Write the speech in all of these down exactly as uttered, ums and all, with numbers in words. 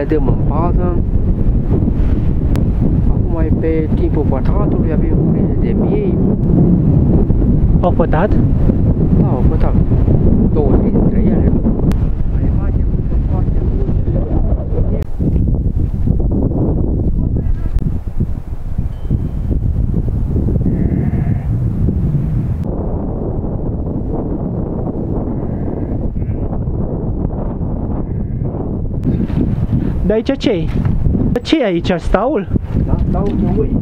le dăm în pază. Acum e pe timpul pătatului, avem grijă de miei. Au pătat? Da, au pătat. Două, trei dintre ele. Mai facem foarte multe. De aici ce-i? Ce-i aici? Staul? Da, stau de ui.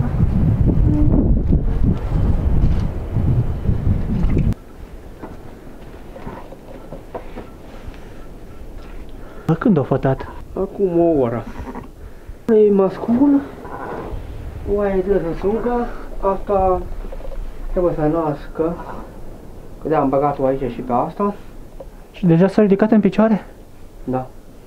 Când o fătat? Acum o oră. E mascul, oaia trebuie să sugă, asta trebuie să nască, că de-am băgat-o aici și pe asta. Și deja s-a ridicat în picioare? Da.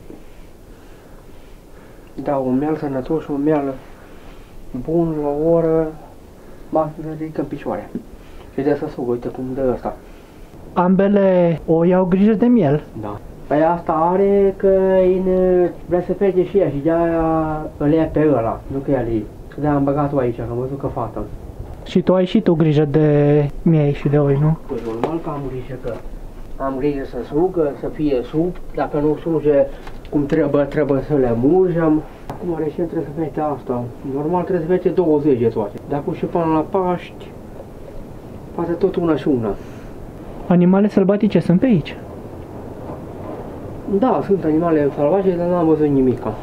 Da, un miel sănătos și un miel bun la o oră, maxim se ridică în picioare. Și de să sugă, uite cum dă ăsta. Ambele o iau grijă de miel. Da. Păi asta are că vrea să fege și ea și de-aia îl ia pe ăla, nu că ea îl de-aia am băgat-o aici, că am văzut că fată. Și tu ai și tu grijă de miei și de oi, nu? Păi normal că am grijă că am grijă să sugă, să fie sub, dacă nu suge cum trebuie, trebuie să le murjăm. Acum recent trebuie să fete asta, normal trebuie să fete douăzeci de toate. De acum și până la Paști, poate tot una și una. Animale sălbatice sunt pe aici? Da, sunt animale salvaje, dar n-am văzut nimica.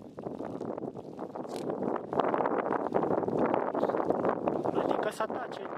Adică să atace.